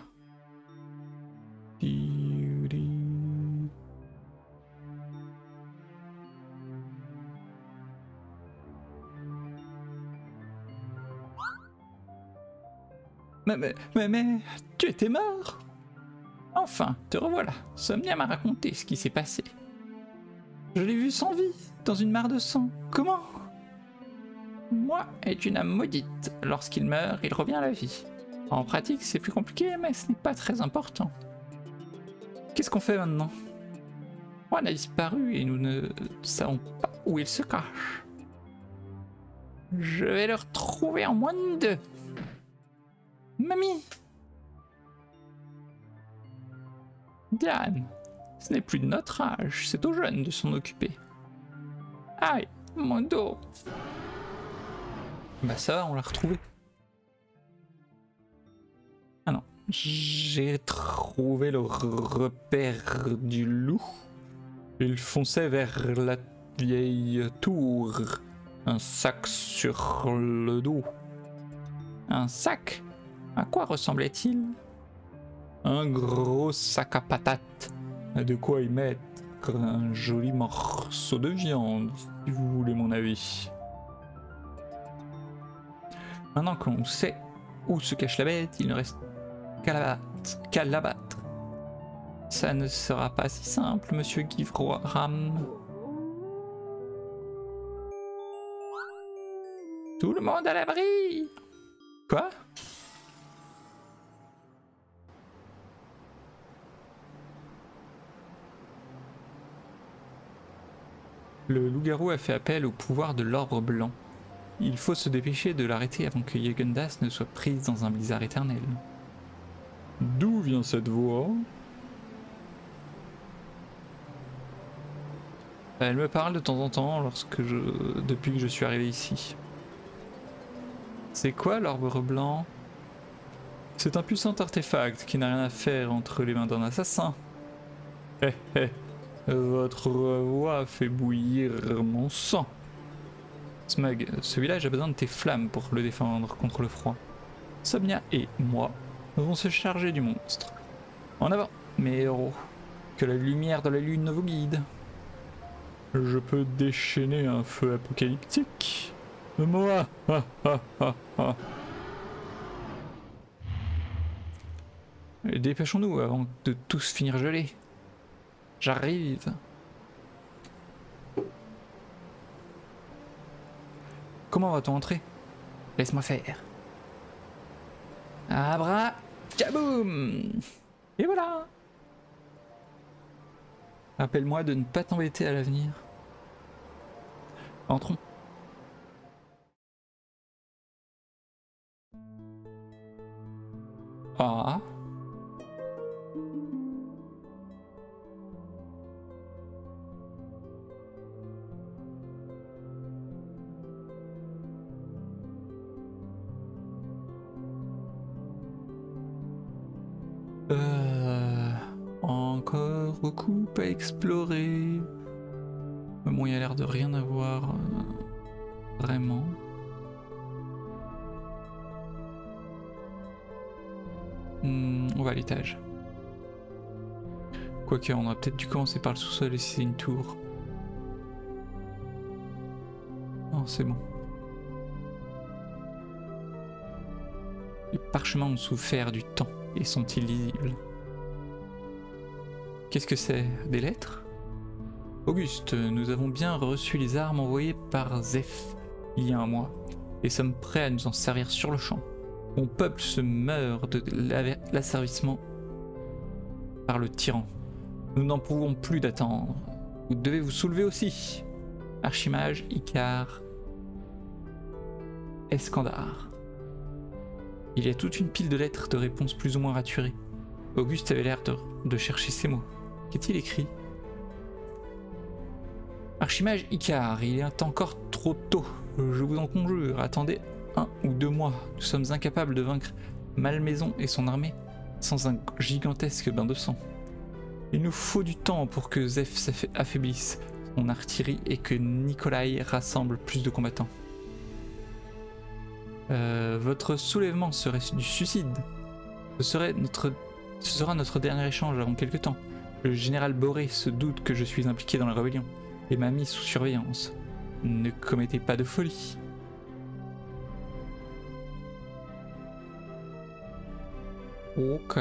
Mais, mais, mais, mais, tu étais mort? Enfin, te revoilà. Somnia m'a raconté ce qui s'est passé. Je l'ai vu sans vie, dans une mare de sang. Comment? Moi est une âme maudite. Lorsqu'il meurt, il revient à la vie. En pratique, c'est plus compliqué, mais ce n'est pas très important. Qu'est-ce qu'on fait maintenant? Juan a disparu et nous ne savons pas où il se cache. Je vais le retrouver en moins de deux. Mamie! Diane, ce n'est plus de notre âge, c'est aux jeunes de s'en occuper. Aïe, mon dos! Bah ça va, on l'a retrouvé. Ah non, j'ai trouvé le repère du loup. Il fonçait vers la vieille tour Un sac sur le dos. Un sac? À quoi ressemblait-il? Un gros sac à patates. De quoi y mettre un joli morceau de viande, si vous voulez mon avis. Maintenant qu'on sait où se cache la bête, il ne reste qu'à la battre. Qu'à la battre. Ça ne sera pas si simple, monsieur Givram. Tout le monde à l'abri! Quoi? Le loup-garou a fait appel au pouvoir de l'orbre blanc. Il faut se dépêcher de l'arrêter avant que Yegundas ne soit prise dans un blizzard éternel. D'où vient cette voix? Elle me parle de temps en temps lorsque je... depuis que je suis arrivé ici. C'est quoi l'orbre blanc? C'est un puissant artefact qui n'a rien à faire entre les mains d'un assassin. Hé hé, votre voix fait bouillir mon sang. Smug, ce village a besoin de tes flammes pour le défendre contre le froid. Somnia et moi vont se charger du monstre. En avant, mes héros. Que la lumière de la lune vous guide. Je peux déchaîner un feu apocalyptique. Moi, ah, ah, ah, ah. Dépêchons-nous avant de tous finir gelés. J'arrive. Comment va-t-on entrer? Laisse-moi faire. Abra, kaboum! Et voilà! Rappelle-moi de ne pas t'embêter à l'avenir. Entrons. Ah. Euh, encore beaucoup à explorer. Mais bon, il y a l'air de rien avoir euh, vraiment. Hmm, on va à l'étage. Quoique, on aurait peut-être dû commencer par le sous-sol et c'est une tour. Non, c'est bon. Les parchemins ont souffert du temps et sont illisibles. Qu'est-ce que c'est? Des lettres? Auguste, nous avons bien reçu les armes envoyées par Zeph il y a un mois et sommes prêts à nous en servir sur le champ. Mon peuple se meurt de l'asservissement par le tyran. Nous n'en pouvons plus d'attendre. Vous devez vous soulever aussi. Archimage, Icar, Escandar. Il y a toute une pile de lettres de réponses plus ou moins raturées. Auguste avait l'air de, de chercher ces mots. Qu'est-il écrit? Archimage Icar, il est encore trop tôt. Je vous en conjure, attendez un ou deux mois. Nous sommes incapables de vaincre Malmaison et son armée sans un gigantesque bain de sang. Il nous faut du temps pour que Zeph affaiblisse son artillerie et que Nikolai rassemble plus de combattants. Euh, votre soulèvement serait du suicide. Ce, serait notre, ce sera notre dernier échange avant quelque temps. Le général Boré se doute que je suis impliqué dans la rébellion et m'a mis sous surveillance. Ne commettez pas de folie. Ok.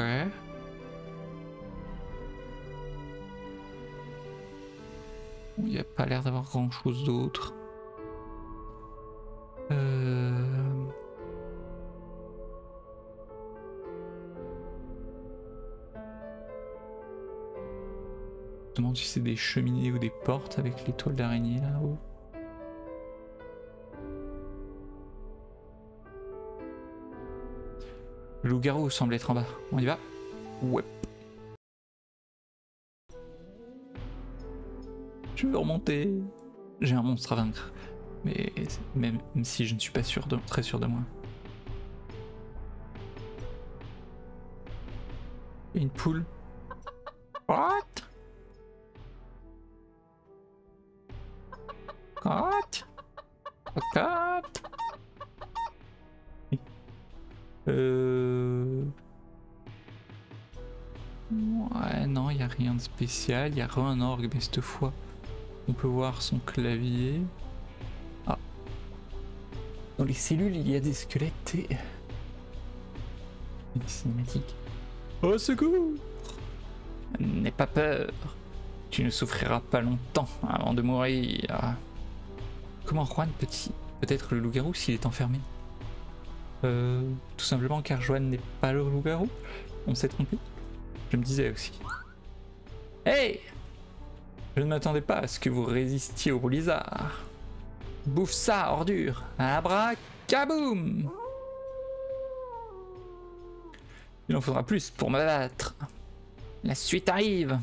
Il n'y a pas l'air d'avoir grand chose d'autre. Euh... Je me demande si c'est des cheminées ou des portes avec les toiles d'araignée là-haut. Le loup-garou semble être en bas. On y va? Ouais. Je veux remonter. J'ai un monstre à vaincre. Mais même si je ne suis pas sûr de, très sûr de moi. Une poule. What? What? Cocotte. Euh... Ouais, non, il n'y a rien de spécial. Il y a re un orgue, mais cette fois, on peut voir son clavier. Ah. Dans les cellules, il y a des squelettes et... une cinématique. Au secours! N'aie pas peur. Tu ne souffriras pas longtemps avant de mourir. Comment Juan peut-il peut-être le loup-garou s'il est enfermé? Euh, tout simplement car Juan n'est pas le loup-garou. On s'est trompé. Je me disais aussi. Hey! Je ne m'attendais pas à ce que vous résistiez au blizzard. Bouffe ça, ordure! Abracadaboum! Il en faudra plus pour m'abattre. La suite arrive.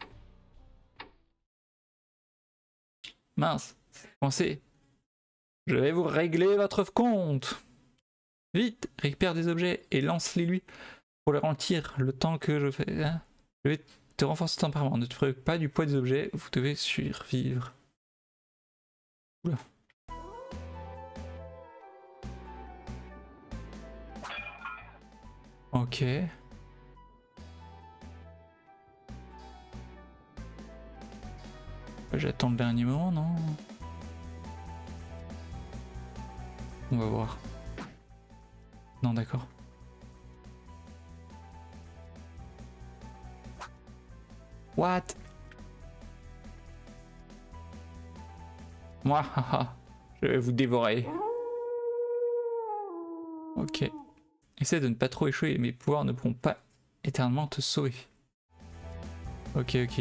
Mince, pensez. Je vais vous régler votre compte. Vite, récupère des objets et lance-les lui pour le ralentir le temps que je fais. Hein, je vais te renforcer ton tempérament. Ne te préoccupe pas du poids des objets, vous devez survivre. Oula. Ok. J'attends le dernier moment, non? On va voir. Non, d'accord. What? Moi, haha, je vais vous dévorer. Ok. Essaie de ne pas trop échouer, mes pouvoirs ne pourront pas éternellement te sauver. Ok, ok.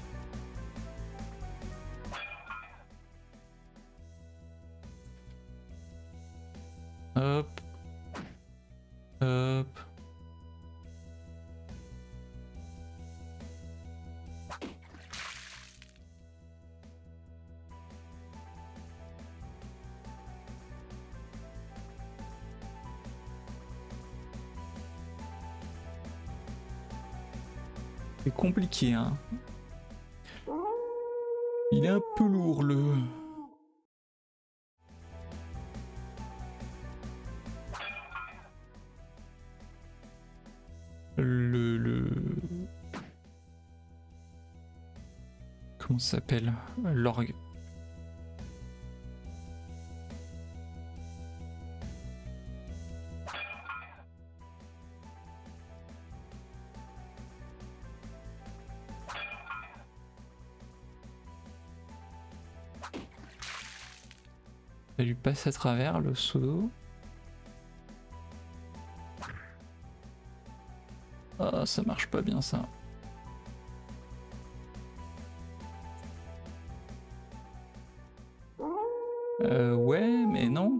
Hop. Hop. C'est compliqué, hein. Il est un peu lourd, le... Le... le... Comment ça s'appelle? L'orgue. Ça lui passe à travers le seau d'eau. Ah, ça marche pas bien ça. Euh, ouais, mais non.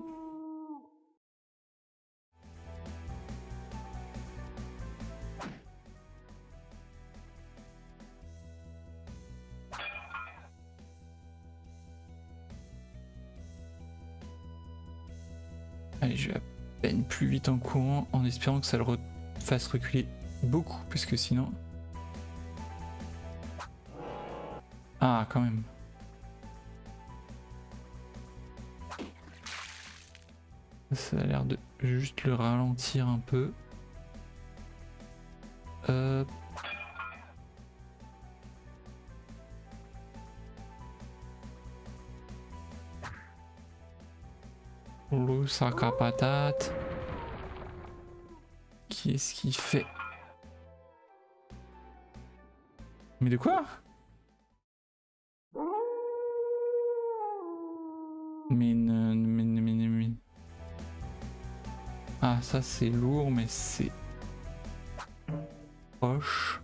Allez, je vais à peine plus vite en courant en espérant que ça le fasse reculer beaucoup, parce que sinon... Ah, quand même. Ça a l'air de juste le ralentir un peu. Euh... L'eau, sac à patate. Qu'est-ce qu'il fait? Mais de quoi? Mais ne... Mais, mais, mais, mais... Ah, ça c'est lourd, mais c'est... proche.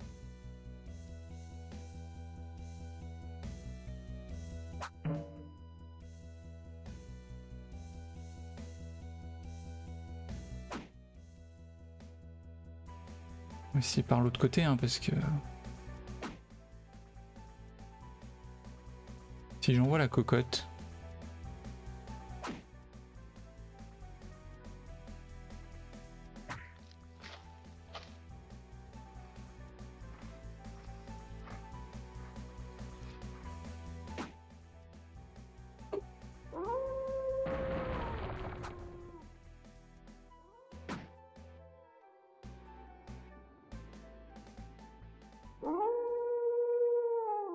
Aussi par l'autre côté, hein, parce que... Si j'envoie la cocotte...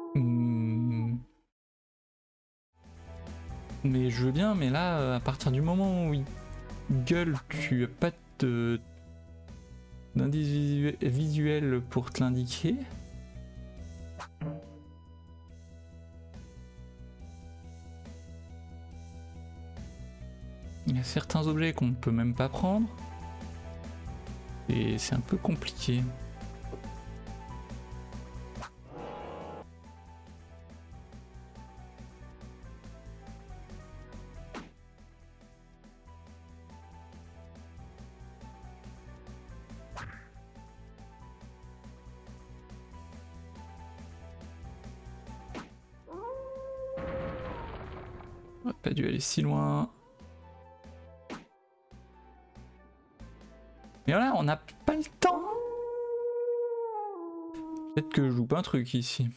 Hmm. Mais je veux bien, mais là, à partir du moment où il gueule, tu as pas de d'indice visuel pour te l'indiquer. Il y a certains objets qu'on ne peut même pas prendre. Et c'est un peu compliqué. On n'a pas dû aller si loin. Mais voilà, on n'a pas le temps. Peut-être que je loupe un truc ici.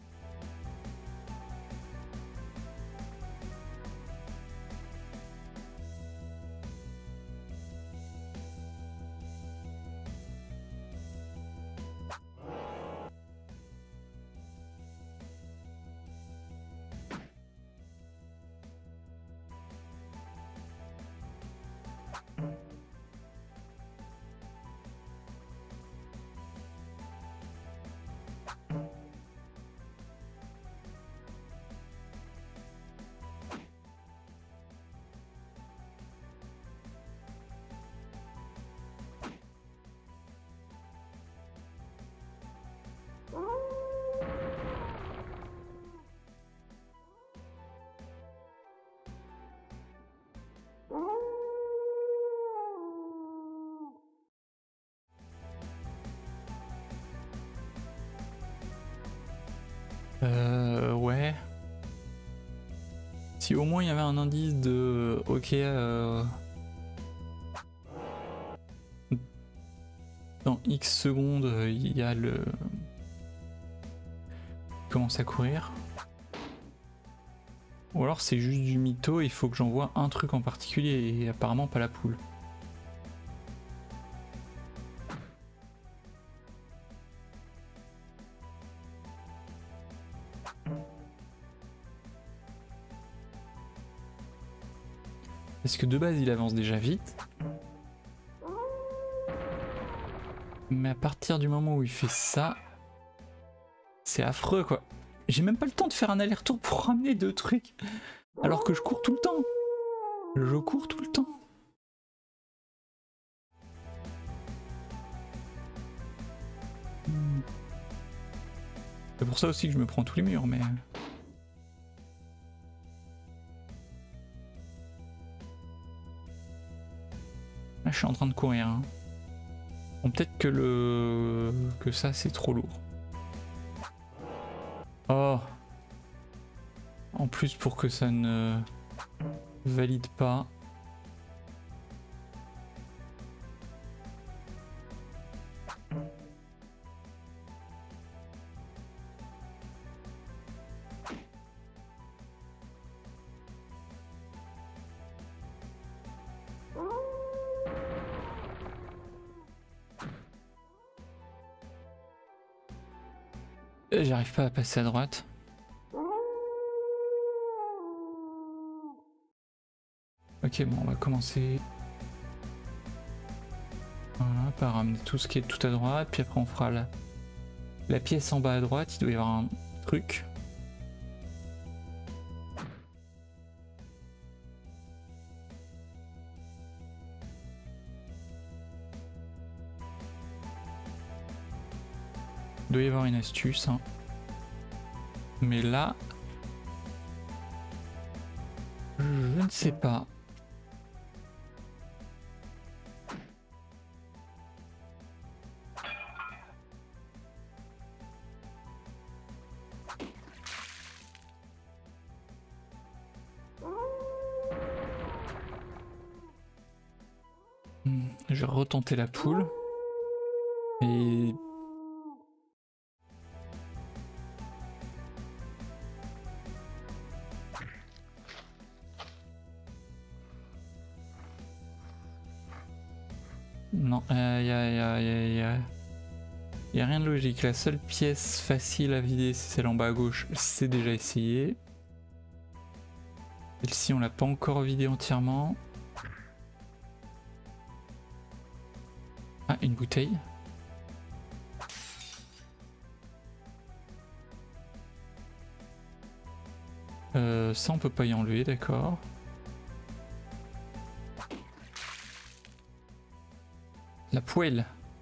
Euh, ouais. Si au moins il y avait un indice de... Ok, euh... dans X secondes, il y a le... Il commence à courir. Ou alors c'est juste du mytho, il faut que j'envoie un truc en particulier et apparemment pas la poule. Parce que de base il avance déjà vite. Mais à partir du moment où il fait ça, c'est affreux quoi. J'ai même pas le temps de faire un aller-retour pour ramener deux trucs. Alors que je cours tout le temps. Je cours tout le temps. C'est pour ça aussi que je me prends tous les murs, mais... Là, je suis en train de courir. Hein. Bon, peut-être que le... que ça, c'est trop lourd. Oh. En plus, pour que ça ne valide pas. J'arrive pas à passer à droite. Ok, bon, on va commencer voilà, par ramener tout ce qui est tout à droite, puis après on fera la, la pièce en bas à droite, il doit y avoir un truc. Il doit y avoir une astuce, hein. Mais là, je ne sais pas. Je vais retenter la poule. Et... Non, aïe aïe aïe aïe aïe. Il n'y a rien de logique. La seule pièce facile à vider, c'est celle en bas à gauche. C'est déjà essayé. Celle-ci, on l'a pas encore vidée entièrement. Ah, une bouteille. Euh, ça, on peut pas y enlever, d'accord. La poêle.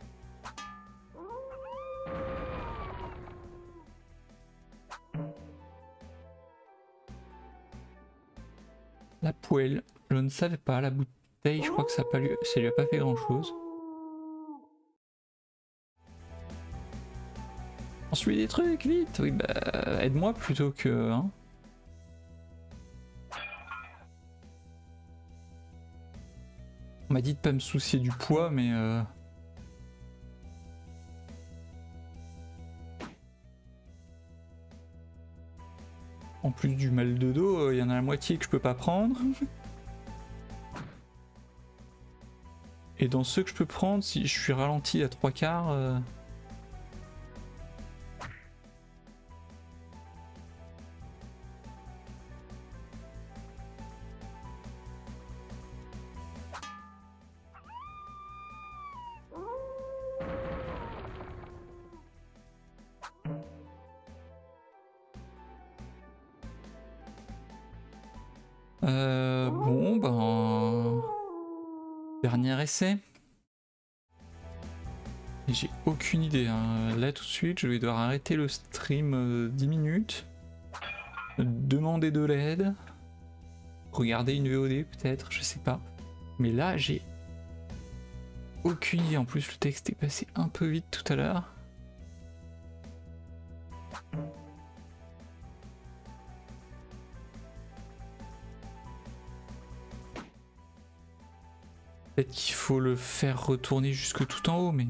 La poêle. Je ne savais pas. La bouteille, je crois que ça, a pas lui... ça lui a pas fait grand chose. On suit des trucs, vite. Oui, bah, aide-moi plutôt que... Hein. On m'a dit de pas me soucier du poids, mais... Euh... En plus du mal de dos, il y en a la moitié que je peux pas prendre. Et dans ceux que je peux prendre, si je suis ralenti à trois quarts... Euh... Euh, bon, ben... Dernier essai. Et j'ai aucune idée. Hein. Là, tout de suite, je vais devoir arrêter le stream euh, dix minutes. Demander de l'aide. Regarder une V O D, peut-être, je sais pas. Mais là, j'ai aucune idée. En plus, le texte est passé un peu vite tout à l'heure. Peut-être qu'il faut le faire retourner jusque tout en haut, mais...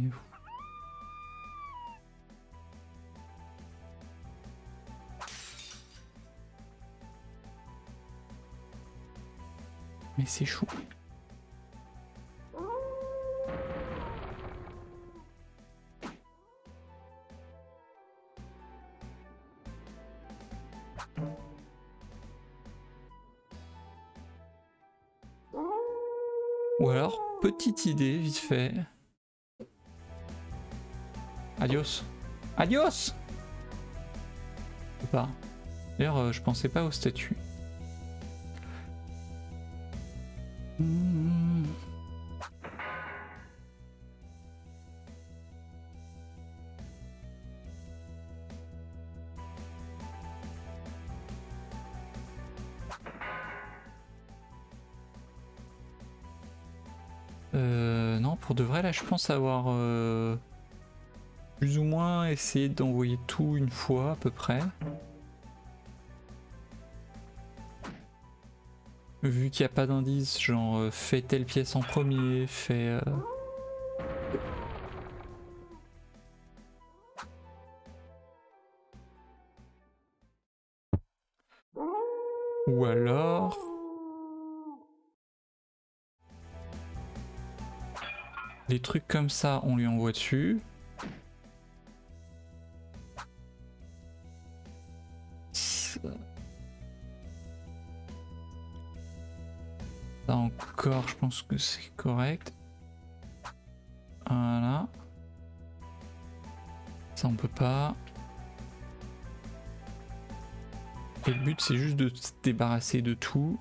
Mais c'est chaud. Ou alors, petite idée, vite fait. Adios. Adios! Je sais pas. D'ailleurs, euh, je pensais pas au statut. Mmh. Euh, non, pour de vrai, là, je pense avoir euh, plus ou moins essayé d'envoyer tout une fois à peu près. Vu qu'il n'y a pas d'indice, genre euh, fais telle pièce en premier, fais... Euh... Ou alors... Des trucs comme ça, on lui envoie dessus. Ça encore, je pense que c'est correct. Voilà. Ça on peut pas. Et le but c'est juste de se débarrasser de tout.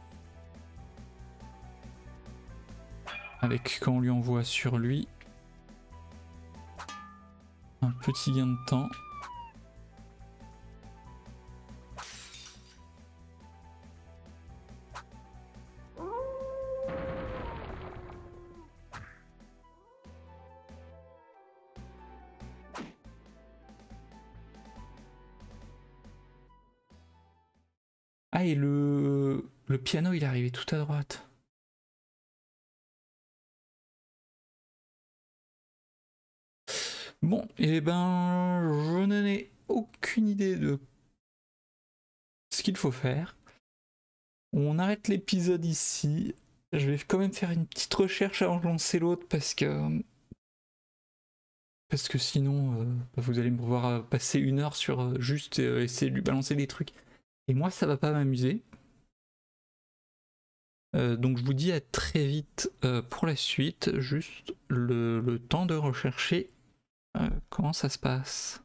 Avec quand on lui envoie sur lui. Un petit gain de temps. Ah et le, le piano il est arrivé tout à droite. Bon, et ben je n'en ai aucune idée de ce qu'il faut faire. On arrête l'épisode ici. Je vais quand même faire une petite recherche avant de lancer l'autre parce que parce que sinon euh, bah, vous allez me voir passer une heure sur euh, juste euh, essayer de lui balancer des trucs. Et moi ça va pas m'amuser. Euh, donc je vous dis à très vite euh, pour la suite, juste le, le temps de rechercher euh, comment ça se passe.